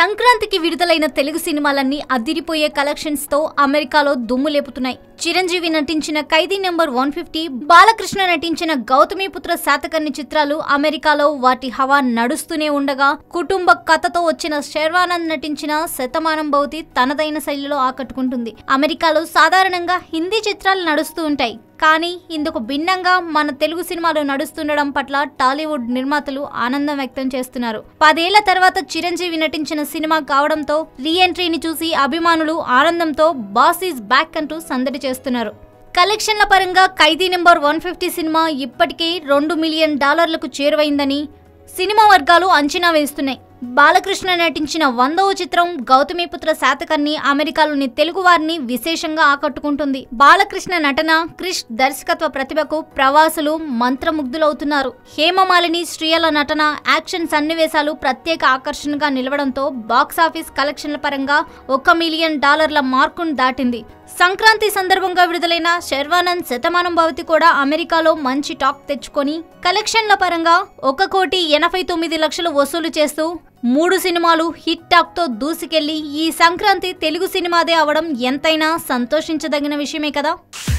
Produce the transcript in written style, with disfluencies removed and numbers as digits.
సంక్రాంతికి విడుదలైన తెలుగు సినిమాలన్నీ అదిరిపోయే కలెక్షన్స్ తో అమెరికాలో దుమ్ము లేపుతున్నాయి. చిరంజీవి నటించిన ఖైదీ నంబర్ 150, బాలకృష్ణ నటించిన గౌతమిపుత్ర శాతకర్ణి చిత్రాలు అమెరికాలో వాటి హవా నడుస్తూనే ఉండగా, కుటుంబ కథతో వచ్చిన శర్వానంద్ నటించిన శతమానం భవతి తనదైన శైలిలో ఆకట్టుకుంటుంది. అమెరికాలో సాధారణంగా హిందీ చిత్రాలు నడుస్తూ ఉంటాయి, కానీ ఇందుకు భిన్నంగా మన తెలుగు సినిమాలు నడుస్తుండడం పట్ల టాలీవుడ్ నిర్మాతలు ఆనందం వ్యక్తం చేస్తున్నారు. 10 ఏళ్ల తర్వాత చిరంజీవి నటించిన సినిమా కావడంతో రీ ఎంట్రీని చూసి అభిమానులు ఆనందంతో బాస్ ఈజ్ బ్యాక్ అంటూ సందడి చేస్తున్నారు. కలెక్షన్ల పరంగా ఖైదీ నంబర్ 150 సినిమా ఇప్పటికే $2 మిలియన్ చేరువైందని సినిమా వర్గాలు అంచనా వేస్తున్నాయి. బాలకృష్ణ నటించిన 100వ చిత్రం గౌతమిపుత్ర శాతకర్ణి అమెరికాలోని తెలుగు వారిని విశేషంగా ఆకట్టుకుంటుంది. బాలకృష్ణ నటన, క్రిష్ దర్శకత్వ ప్రతిభకు ప్రవాసులు మంత్రముగ్ధులవుతున్నారు. హేమమాలిని, శ్రియల నటన, యాక్షన్ సన్నివేశాలు ప్రత్యేక ఆకర్షణగా నిలవడంతో బాక్సాఫీస్ కలెక్షన్ల పరంగా $1 మిలియన్ మార్కును దాటింది. సంక్రాంతి సందర్భంగా విడుదలైన శర్వానంద్ శతమానం భవతి కూడా అమెరికాలో మంచి టాక్ తెచ్చుకొని కలెక్షన్ల పరంగా 1,89,00,000 వసూలు చేస్తూ 3 సినిమాలు హిట్ టాక్ తో దూసుకెళ్లి ఈ సంక్రాంతి తెలుగు సినిమాదే అవడం ఎంతైనా సంతోషించదగిన విషయమే కదా.